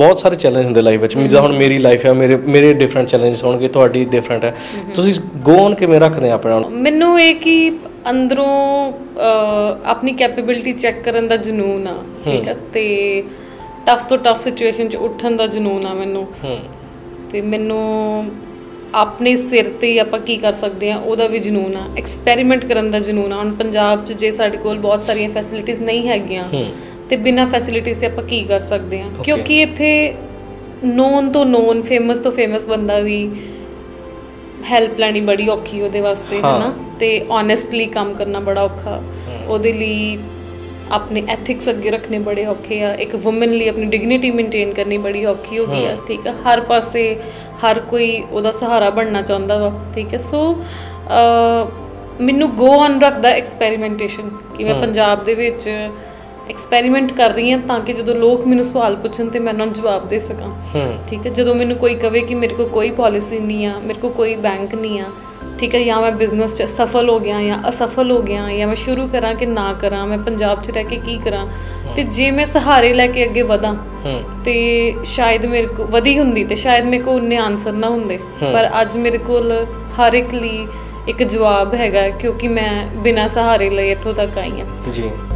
बहुत सारे चैलेंज होंगे लाइफ में, जिदा हुण मेरी लाइफ है, मेरे डिफरेंट चैलेंजेस होणगे, तुहाडी डिफरेंट है, तुसीं गो ऑन किवें रखदे अपने आप? मैनूं ये कि अंदरों अपनी कैपेबिलिटी चैक करन दा जनून आ, ठीक है, ते टफ तो टफ सिचुएशन च उठन दा जनून आ मैनूं, ते मैनूं अपने सिर ते आपां की कर सकते हैं ਉਹਦਾ भी जनून आ, एक्सपैरीमेंट करन दा जनून आ। हुण पंजाब च जे साडे कोल बहुत सारियां फैसिलिटीज़ नहीं हैगियां ते बिना फैसिलिटीज़ ते आपां की कर सकते हैं, क्योंकि इत्थे नोन तो नोन फेमस तो फेमस बंदा भी हैल्प लैनी बड़ी औखी ਉਹਦੇ वास्ते, है ना, ते ऑनेस्टली काम करना बड़ा औखा, ਉਹਦੇ ਲਈ अपने एथिक्स अगे रखने बड़े औखे आ, एक वुमन लिए अपनी डिगनिटी मेनटेन करनी बड़ी औखी हो गई है, ठीक है, हर पासे हर कोई ਉਹਦਾ सहारा बनना चाहता वा, ठीक है। सो मैनू गो ऑन रखता एक्सपैरीमेंटेशन कि मैं पंजाब दे विच एक्सपैरीमेंट कर रही हाँ, ताकि जो लोग मैनू सवाल पूछन तो मैं उन्होंने जवाब दे सकां, ठीक है। जो मैनू कोई कहे कि मेरे को कोई पॉलिसी नहीं आ, मेरे को कोई बैंक नहीं आ, ठीक है, या मैं बिजनेस सफल हो गया या असफल हो गया, या मैं शुरू करा कि ना करा, मैं पंजाब च रह के की करा, तो जे मैं सहारे लैके अगे वधा तो शायद मेरे को वधी हुंदी तो शायद मेरे को उन्ने आंसर ना हुंदे, पर अज मेरे कोल हर एक लिए एक जवाब हैगा, क्योंकि मैं बिना सहारे लए इत्थों तक आई हाँ जी।